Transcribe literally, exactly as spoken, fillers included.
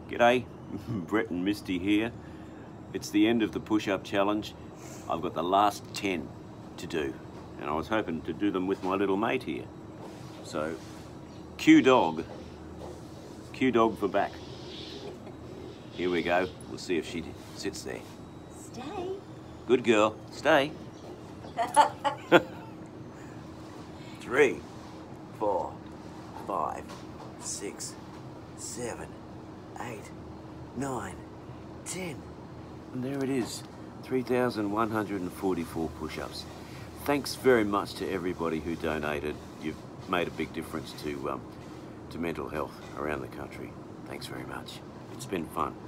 G'day, Brett and Misty here. It's the end of the push-up challenge. I've got the last ten to do, and I was hoping to do them with my little mate here. So, cue dog. Cue dog for back. Here we go. We'll see if she sits there. Stay. Good girl. Stay. Three, four, five, six, seven, eight, nine, ten. And there it is, three thousand one hundred forty-four push-ups. Thanks very much to everybody who donated. You've made a big difference to, um, to mental health around the country. Thanks very much. It's been fun.